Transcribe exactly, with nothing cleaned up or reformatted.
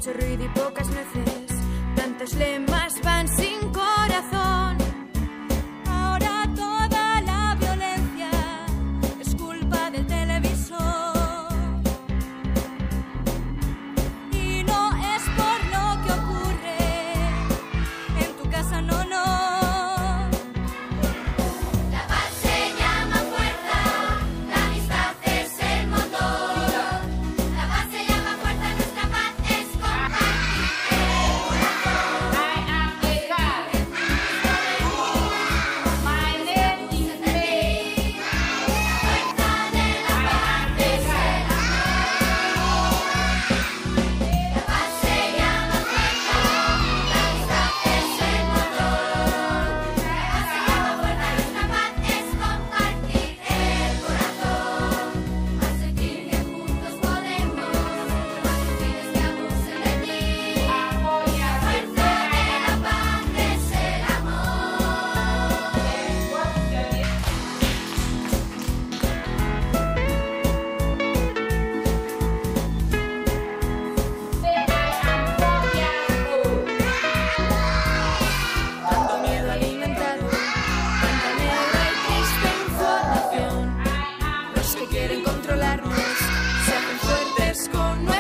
mucho ruido y pocas nueces. Tantos lemas van sin corazón. Ahora toda la violencia es culpa del televisor. Y no es por lo que ocurre en tu casa, no, no. La paz se llama fuerza, la amistad es el motor. La paz se llama fuerza, nuestra paz es compartir el corazón. I am a cat. My name is May. La fuerza de la paz es el amor. La paz se llama fuerza, la amistad es el motor. La paz se llama fuerza, nuestra paz es compartir el corazón. Al sentir que juntos podemos, no hay fines que abusen de ti. Apoya La fuerza de la paz es el amor. Tanto miedo alimentado, tanta negra y triste información. Los que quieren controlarnos se hacen fuertes con nuestra